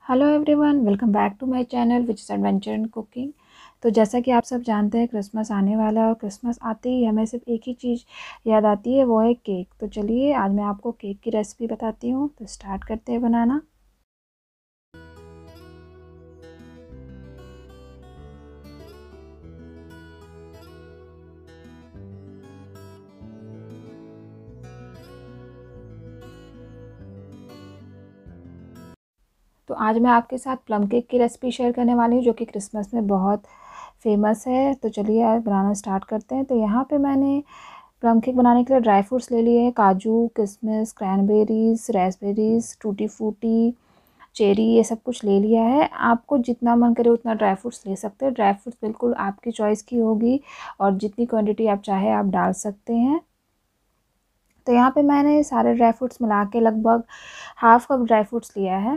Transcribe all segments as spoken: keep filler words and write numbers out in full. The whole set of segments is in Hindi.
Hello everyone, welcome back to my channel which is adventure and cooking. तो जैसा कि आप सब जानते हैं, क्रिसमस आने वाला है और क्रिसमस आते ही हमें सिर्फ एक ही चीज़ याद आती है, वो है केक। तो चलिए आज मैं आपको केक की रेसिपी बताती हूँ। तो स्टार्ट करते हैं बनाना। तो आज मैं आपके साथ प्लम केक की रेसिपी शेयर करने वाली हूँ, जो कि क्रिसमस में बहुत फेमस है। तो चलिए आज बनाना स्टार्ट करते हैं। तो यहाँ पे मैंने प्लम केक बनाने के लिए ड्राई फ्रूट्स ले लिए हैं। काजू, किशमिश, क्रैनबेरीज, रेसबेरीज, टूटी फ्रूटी, चेरी, ये सब कुछ ले लिया है। आपको जितना मन करे उतना ड्राई फ्रूट्स ले सकते हैं। ड्राई फ्रूट्स बिल्कुल आपकी चॉइस की होगी और जितनी क्वांटिटी आप चाहे आप डाल सकते हैं। तो यहाँ पे मैंने सारे ड्राई फ्रूट्स मिला के लगभग हाफ कप ड्राई फ्रूट्स लिया है।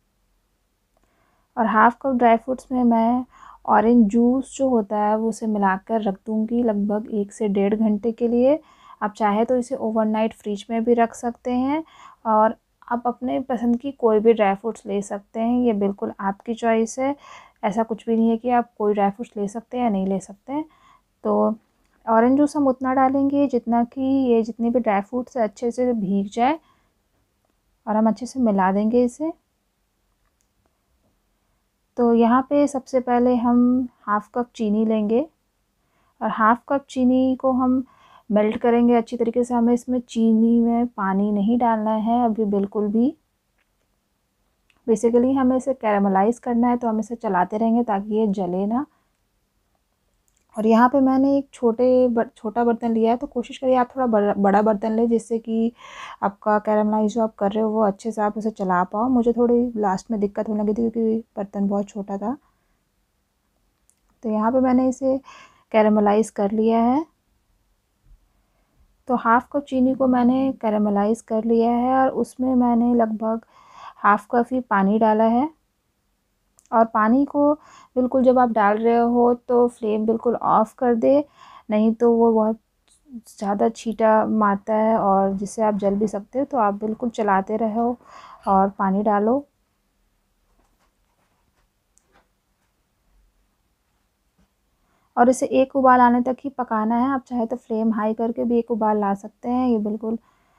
और हाफ कप ड्राई फ्रूट्स में मैं ऑरेंज जूस जो होता है वो उसे मिलाकर रख दूँगी लगभग एक से डेढ़ घंटे के लिए। आप चाहे तो इसे ओवरनाइट फ्रिज में भी रख सकते हैं और आप अपने पसंद की कोई भी ड्राई फ्रूट्स ले सकते हैं। ये बिल्कुल आपकी चॉइस है। ऐसा कुछ भी नहीं है कि आप कोई ड्राई फ्रूट्स ले सकते हैं या नहीं ले सकते हैं। तो ऑरेंज जूस हम उतना डालेंगे जितना कि ये जितने भी ड्राई फ्रूट्स है अच्छे से भीग जाए और हम अच्छे से मिला देंगे इसे। तो यहाँ पे सबसे पहले हम हाफ़ कप चीनी लेंगे और हाफ़ कप चीनी को हम मेल्ट करेंगे अच्छी तरीके से। हमें इसमें चीनी में पानी नहीं डालना है अभी बिल्कुल भी। बेसिकली हमें इसे कैरामलाइज़ करना है, तो हम इसे चलाते रहेंगे ताकि ये जले ना। और यहाँ पे मैंने एक छोटे बर, छोटा बर्तन लिया है, तो कोशिश करिए आप थोड़ा बड़ा बड़ा बर्तन लें जिससे कि आपका कैरामलाइज़ जो आप कर रहे हो वो अच्छे से आप उसे चला पाओ। मुझे थोड़ी लास्ट में दिक्कत होने लगी थी क्योंकि बर्तन बहुत छोटा था। तो यहाँ पे मैंने इसे कैरामलाइज़ कर लिया है। तो हाफ़ कप चीनी को मैंने कैरामलाइज़ कर लिया है और उसमें मैंने लगभग हाफ़ कप ही पानी डाला है। और पानी को बिल्कुल जब आप डाल रहे हो तो फ्लेम बिल्कुल ऑफ़ कर दे, नहीं तो वो बहुत ज़्यादा छींटा मारता है और जिससे आप जल भी सकते हो। तो आप बिल्कुल चलाते रहो और पानी डालो। और इसे एक उबाल आने तक ही पकाना है। आप चाहे तो फ्लेम हाई करके भी एक उबाल ला सकते हैं, ये बिल्कुल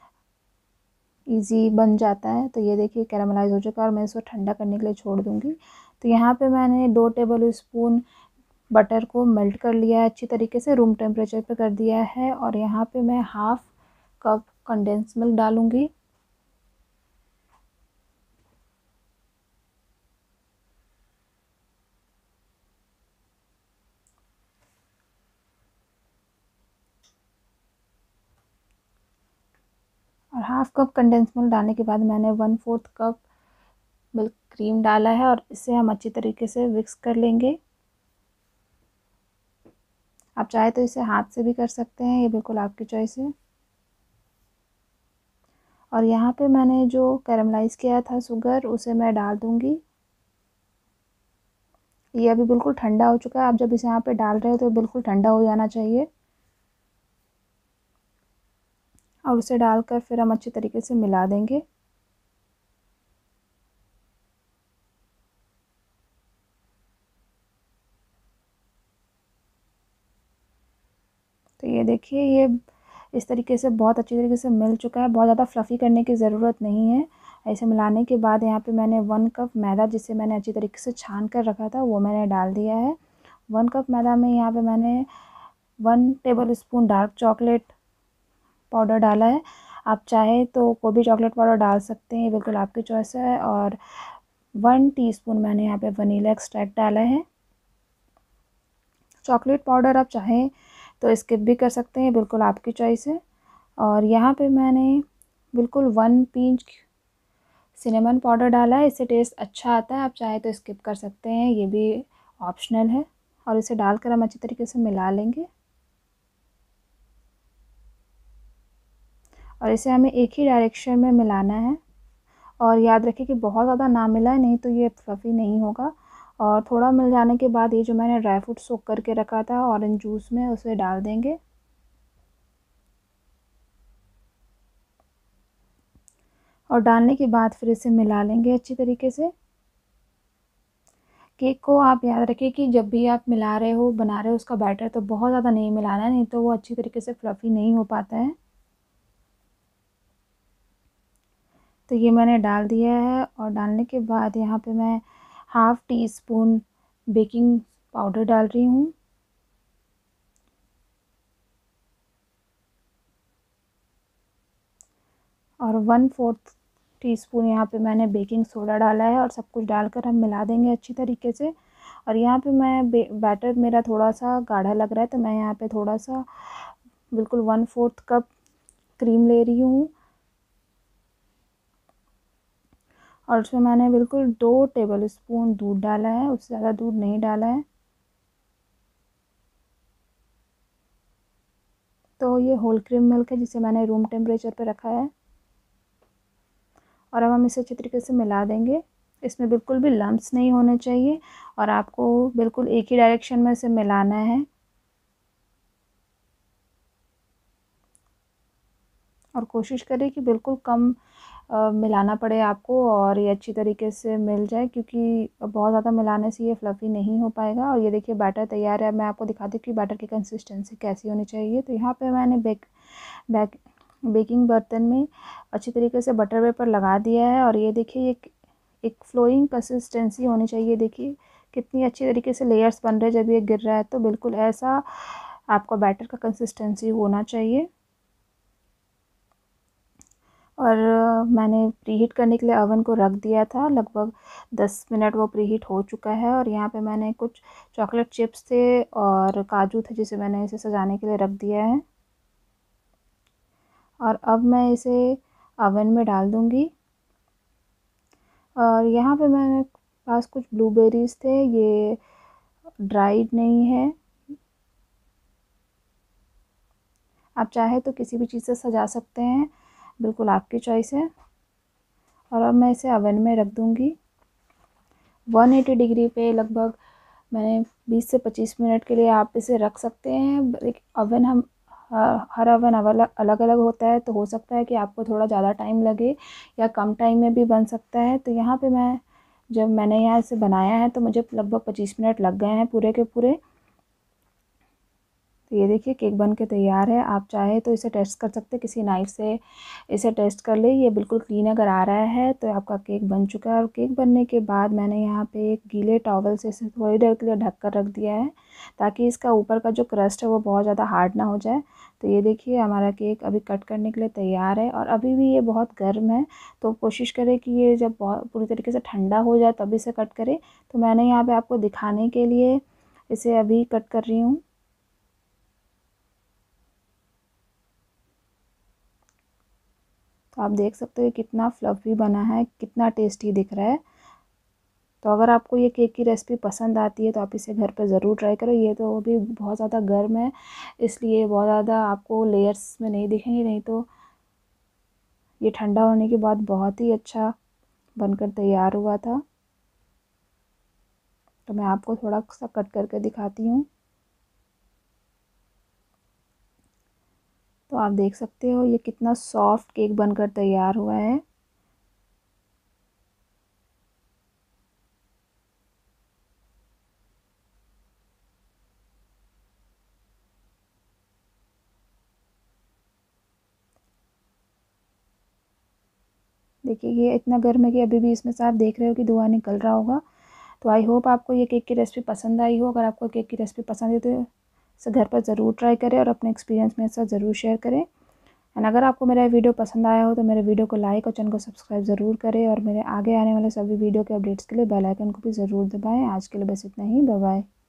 ईज़ी बन जाता है। तो ये देखिए कैरामलाइज़ हो चुका है और मैं इसको ठंडा करने के लिए छोड़ दूँगी। तो यहाँ पे मैंने दो टेबल स्पून बटर को मेल्ट कर लिया है अच्छी तरीके से, रूम टेम्परेचर पे कर दिया है। और यहाँ पे मैं हाफ़ कप कंडेंस मिल्क डालूँगी। और हाफ़ कप कंडेंस मिल्क डालने के बाद मैंने one fourth cup milk cream डाला है और इसे हम अच्छी तरीके से मिक्स कर लेंगे। आप चाहे तो इसे हाथ से भी कर सकते हैं, ये बिल्कुल आपकी चॉइस है। और यहाँ पे मैंने जो कैरामलाइज़ किया था शुगर उसे मैं डाल दूँगी। ये अभी बिल्कुल ठंडा हो चुका है। आप जब इसे यहाँ पे डाल रहे हो तो बिल्कुल ठंडा हो जाना चाहिए। और उसे डालकर फिर हम अच्छी तरीके से मिला देंगे। तो ये देखिए ये इस तरीके से बहुत अच्छी तरीके से मिल चुका है। बहुत ज़्यादा फ्लफ़ी करने की ज़रूरत नहीं है। ऐसे मिलाने के बाद यहाँ पे मैंने वन कप मैदा, जिसे मैंने अच्छी तरीके से छान कर रखा था, वो मैंने डाल दिया है। वन कप मैदा में यहाँ पे मैंने one tablespoon dark chocolate powder डाला है। आप चाहे तो कोई भी चॉकलेट पाउडर डाल सकते हैं, ये बिल्कुल आपकी चॉइस है। और वन टीस्पून मैंने यहाँ पे वनीला एक्सट्रैक्ट डाला है। चॉकलेट पाउडर आप चाहें तो स्किप भी कर सकते हैं, बिल्कुल आपकी चॉइस है। और यहाँ पे मैंने बिल्कुल वन पिंच सिनेमन पाउडर डाला है, इससे टेस्ट अच्छा आता है। आप चाहे तो स्किप कर सकते हैं, ये भी ऑप्शनल है। और इसे डालकर हम अच्छी तरीके से मिला लेंगे। और इसे हमें एक ही डायरेक्शन में मिलाना है। और याद रखिए कि बहुत ज़्यादा ना मिलाए, नहीं तो ये फ्लफ़ी नहीं होगा। और थोड़ा मिल जाने के बाद ये जो मैंने ड्राई फ्रूट सोक करके रखा था ऑरेंज जूस में, उसे डाल देंगे। और डालने के बाद फिर इसे मिला लेंगे अच्छी तरीके से। केक को आप याद रखिए कि जब भी आप मिला रहे हो, बना रहे हो उसका बैटर, तो बहुत ज़्यादा नहीं मिलाना है, नहीं तो वो अच्छी तरीके से फ्लफ़ी नहीं हो पाता है। तो ये मैंने डाल दिया है और डालने के बाद यहाँ पे मैं half teaspoon baking powder डाल रही हूँ। और वन फोर्थ टीस्पून यहाँ पे मैंने बेकिंग सोडा डाला है और सब कुछ डालकर हम मिला देंगे अच्छी तरीके से। और यहाँ पे मैं बैटर मेरा थोड़ा सा गाढ़ा लग रहा है, तो मैं यहाँ पे थोड़ा सा बिल्कुल वन फोर्थ कप क्रीम ले रही हूँ और उसमें मैंने बिल्कुल दो टेबल स्पून दूध डाला है, उससे ज़्यादा दूध नहीं डाला है। तो ये होल क्रीम मिल्क है जिसे मैंने रूम टेम्परेचर पे रखा है और अब हम इसे अच्छी तरीके से मिला देंगे। इसमें बिल्कुल भी लम्प्स नहीं होने चाहिए और आपको बिल्कुल एक ही डायरेक्शन में इसे मिलाना है और कोशिश करें कि बिल्कुल कम आ, मिलाना पड़े आपको और ये अच्छी तरीके से मिल जाए, क्योंकि बहुत ज़्यादा मिलाने से ये फ्लफ़ी नहीं हो पाएगा। और ये देखिए बैटर तैयार है। अब मैं आपको दिखाती हूँ कि बैटर की कंसिस्टेंसी कैसी होनी चाहिए। तो यहाँ पे मैंने बेक बैक बेकिंग बर्तन में अच्छी तरीके से बटर पेपर लगा दिया है और ये देखिए ये एक फ्लोइंग कंसिस्टेंसी होनी चाहिए। देखिए कितनी अच्छी तरीके से लेयर्स बन रहे हैं जब ये गिर रहा है, तो बिल्कुल ऐसा आपका बैटर का कंसिस्टेंसी होना चाहिए। और मैंने प्रीहीट करने के लिए ओवन को रख दिया था, लगभग दस मिनट वो प्रीहीट हो चुका है। और यहाँ पे मैंने कुछ चॉकलेट चिप्स थे और काजू थे जिसे मैंने इसे सजाने के लिए रख दिया है और अब मैं इसे ओवन में डाल दूँगी। और यहाँ पे मेरे पास कुछ ब्लूबेरीज़ थे, ये ड्राइड नहीं है, आप चाहे तो किसी भी चीज़ से सजा सकते हैं, बिल्कुल आपकी चॉइस है। और अब मैं इसे ओवन में रख दूँगी एक सौ अस्सी डिग्री पे। लगभग मैंने बीस से पच्चीस मिनट के लिए आप इसे रख सकते हैं। ओवन हम हर ओवन अलग अलग होता है, तो हो सकता है कि आपको थोड़ा ज़्यादा टाइम लगे या कम टाइम में भी बन सकता है। तो यहाँ पे मैं जब मैंने यहाँ इसे बनाया है तो मुझे लगभग पच्चीस मिनट लग गए हैं पूरे के पूरे। तो ये देखिए केक बन के तैयार है। आप चाहे तो इसे टेस्ट कर सकते हैं, किसी नाइफ़ से इसे टेस्ट कर ले। ये बिल्कुल क्लीन अगर आ रहा है तो आपका केक बन चुका है। और केक बनने के बाद मैंने यहाँ पे एक गीले टॉवल से इसे थोड़ी देर के लिए ढक कर रख दिया है, ताकि इसका ऊपर का जो क्रस्ट है वो बहुत ज़्यादा हार्ड ना हो जाए। तो ये देखिए हमारा केक अभी कट करने के लिए तैयार है और अभी भी ये बहुत गर्म है, तो कोशिश करें कि ये जब बहुत पूरी तरीके से ठंडा हो जाए तब इसे कट करें। तो मैंने यहाँ पे आपको दिखाने के लिए इसे अभी कट कर रही हूँ। तो आप देख सकते हो कितना फ्लफ़ी बना है, कितना टेस्टी दिख रहा है। तो अगर आपको ये केक की रेसिपी पसंद आती है तो आप इसे घर पे ज़रूर ट्राई करो। ये तो अभी बहुत ज़्यादा गर्म है, इसलिए बहुत ज़्यादा आपको लेयर्स में नहीं दिखेंगे, नहीं तो ये ठंडा होने के बाद बहुत ही अच्छा बनकर तैयार हुआ था। तो मैं आपको थोड़ा सा कट करके दिखाती हूँ। तो आप देख सकते हो ये कितना सॉफ्ट केक बनकर तैयार हुआ है। देखिए ये इतना गर्म है कि अभी भी इसमें से आप देख रहे हो कि धुआं निकल रहा होगा। तो आई होप आपको ये केक की रेसिपी पसंद आई हो। अगर आपको केक की रेसिपी पसंद है तो इसे घर पर ज़रूर ट्राई करें और अपने एक्सपीरियंस मेरे साथ ज़रूर शेयर करें। एंड अगर आपको मेरा वीडियो पसंद आया हो तो मेरे वीडियो को लाइक और चैनल को सब्सक्राइब ज़रूर करें और मेरे आगे आने वाले सभी वीडियो के अपडेट्स के लिए बेल आइकन को भी ज़रूर दबाएं। आज के लिए बस इतना ही, बाय बाय।